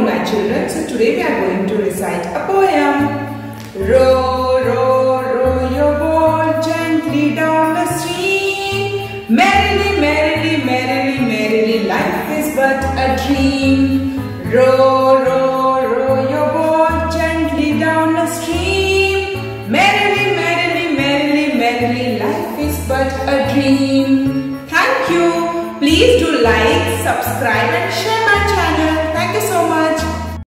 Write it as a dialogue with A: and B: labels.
A: my children. So today we are going to recite a poem. Row, row, row your boat gently down the stream. Merrily, merrily, merrily, merrily, life is but a dream. Row, row, row your boat gently down the stream. Merrily, merrily, merrily, merrily, life is but a dream. Thank you. Please do like, subscribe and share my channel. Thank you so much.